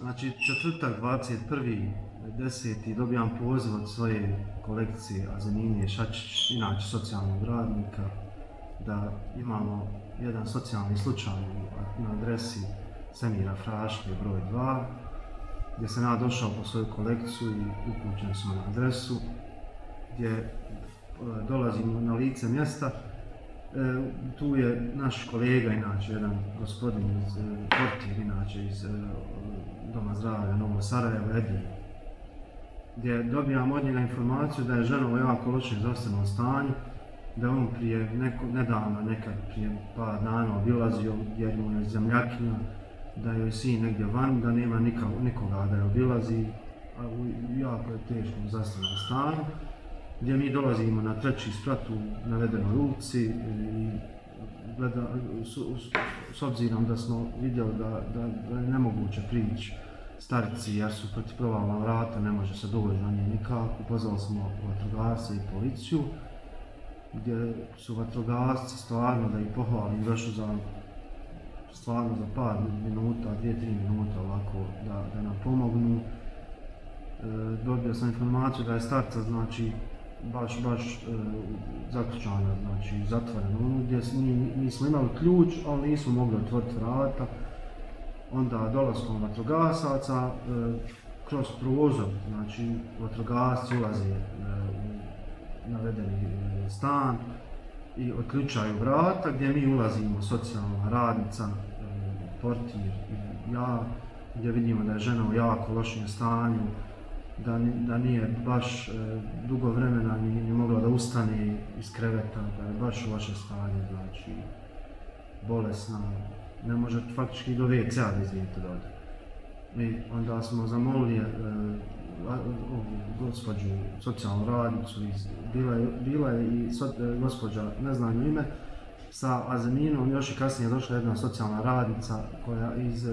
Znači, četvrtak 21.10. dobijam poziv od svoje kolekcije Azenine Šačić, inače socijalnog radnika, da imamo jedan socijalni slučaj na adresi Semira Fraške broj 2, gdje sam ja došao po svoju kolekciju i upućen smo na adresu, gdje dolazimo na lice mjesta. Tu je naš kolega, inače jedan gospodin iz portir, inače iz Doma zdravlja Novo Sarajevo, Edin, gdje dobijam od njega informaciju da je žena u jako lošem zdravstvenom stanju, da on nedavno, nekad prije par dana obilazio jer mu je zemljakinja, da joj sin negdje van, da nema nikoga da je obilazi, a u jako je teškom zdravstvenom stanju, gdje mi dolazimo na treći sprat u navedenoj ulici i s obzirom da smo vidjeli da je nemoguće prići starici jer su protivprovalna vrata, ne može se doći na nje nikako. Pozvali smo vatrogasce i policiju, gdje su vatrogasci stvarno, da ih pohvalim, došli za par minuta, 2-3 minuta ovako da nam pomognu. Dobio sam informaciju da je starca, znači, baš zaključana, znači zatvorena, gdje mi smo imali ključ, ali nismo mogli otvoriti vrata. Onda dolaskom vatrogasaca kroz prozor, znači vatrogasci ulaze u navedeni stan i otključaju vrata, gdje mi ulazimo, socijalna radnica, portir i ja, gdje vidimo da je žena u jako lošem stanju, da nije baš dugo vremena ni mogla da ustane iz kreveta, da je baš u loše stanje, znači bolesna, ne može faktički do WC-a da izvijete dode. I onda smo zamolili gospođu socijalnu radnicu, bila je i gospođa, ne znam ime, sa Azeninom, još i kasnije došla jedna socijalna radnica koja iz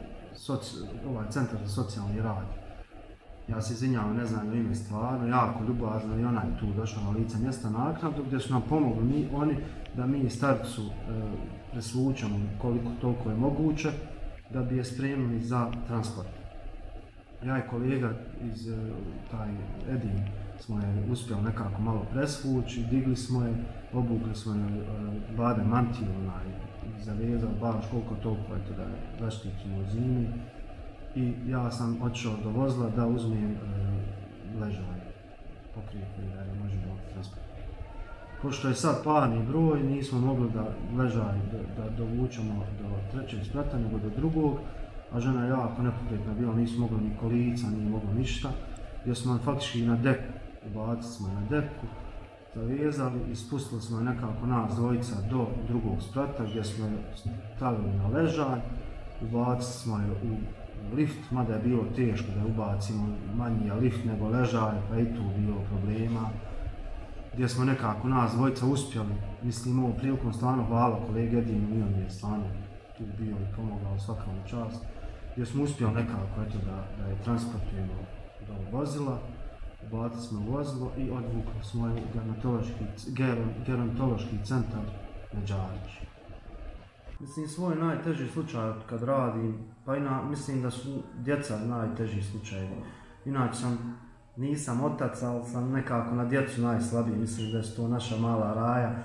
Centra za socijalni rad. Ja se izvinjavam, ne znam ime stvarno, jako ljubazno, i ona je tu došla na lice mjesta naknadno, gdje su nam pomogli oni da mi starcu presvučemo koliko toliko je moguće, da bi je spremili za transport. Ja i kolega iz taj Edin smo je uspjeli nekako malo presvući, digli smo je, obukli smo je bade mantiju i zavezali baš koliko toliko da je zaštitimo u zimi. I ja sam otišao do vozila da uzmem ležaj, pokrijepi da je možemo transportirati. Pošto je sad parni broj, nismo mogli da ležaj da dovučemo do trećeg sprata, nego do drugog, a žena je jako nepokretna bila, nismo mogli ni kolica, nije moglo ništa, gdje smo faktički na deku, ubacili smo na deku, zavezali i spustili smo nekako nas dvojica do drugog sprata, gdje smo stavili na ležaj, ubacili smo je u lift, mada je bilo teško da ubacimo manji lift nego ležaj, pa i tu bilo problema, gdje smo nekako nas dvojica uspjeli. Mislim, ovom prilikom stvarno hvala kolege Edinu, i on je stvarno tu bio i pomogao svakom čast, gdje smo uspjeli nekako da je transportujemo do vozila, ubacili smo vozilo i odvukli smo je u gerontološki centar Međarić. Mislim, svoj najteži slučaj kad radim, pa mislim da su djeca najteži slučajevi. Inače nisam otac, ali sam nekako na djecu najslabiji, mislim da je to naša mala raja.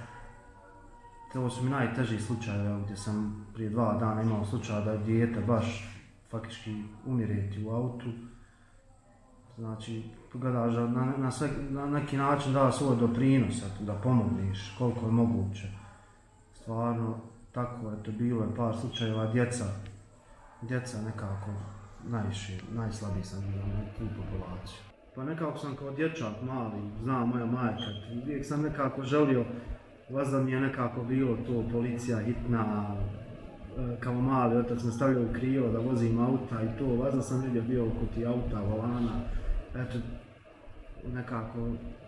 To su mi najteži slučajevi, gdje sam prije 2 dana imao slučaj da je dijete baš faktički umireti u autu. Znači, gledaš da na neki način da svoj doprinos, da pomogneš koliko je moguće. Stvarno, tako je to bilo, je par slučajeva, djeca nekako najslabiji sam bio na tu populaciju. Pa nekako sam kao dječak mali, zna moja majka, uvijek sam nekako želio, vazda mi je nekako bilo to policija hitna, kao mali otac me stavljao u krilo da vozim auta i to, vazda sam vidio bio oko ti auta, volana, eto, nekako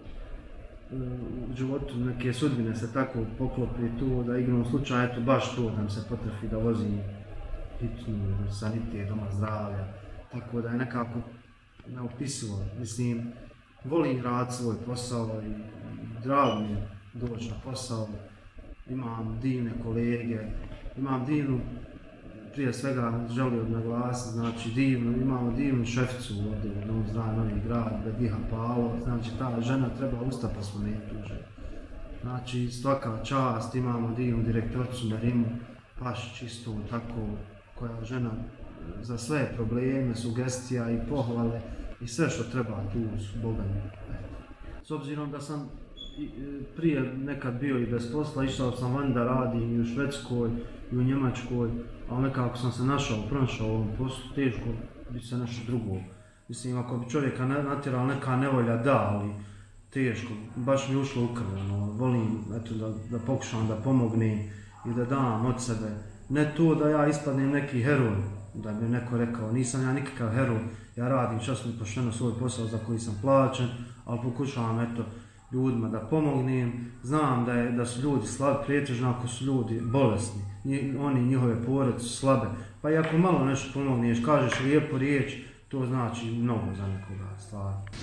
u životu neke sudbine se tako poklopi tu da igrom slučaju, eto baš to da mi se potrefi da vozim hitnu, sanitet, doma zdravlja, tako da je nekako neopisivo. Mislim, volim raditi svoj posao i drago mi je doći na posao, imam divne kolege, imam divnu prije svega želio naglasiti, znači imamo divnu šeficu ovdje u Domu zdravlja Novi Grad, Bediha Palo, znači ta žena treba ustati pa spomenuti tu ženu. Znači svaka čast, imamo divnu direktoricu Merimu Pašić isto tako, koja žena za sve probleme, sugestija i pohvale i sve što treba tu su Boga mi. S obzirom da sam prije nekad bio i bez posla, išao sam van da radim i u Švedskoj i u Njemačkoj, ali nekako sam se pronašao u ovom poslu, teško bi se nešto drugo. Mislim, ako bi čovjeka natjerala neka nevolja, da, ali teško, baš mi ušlo u krv, volim da pokušam da pomognem i da dam od sebe. Ne to da ja ispadnem neki heroj, da bi neko rekao, nisam ja nikakav heroj, ja radim časno i pošteno svoj posao za koji sam plaćen, ali pokušavam ljudima da pomognem, znam da su ljudi slabi, pretežno ako su ljudi bolesni, oni i njihove porodice su slabe, pa i ako malo nešto pomogneš, kažeš lijepu riječ, to znači mnogo za nekoga stvarno.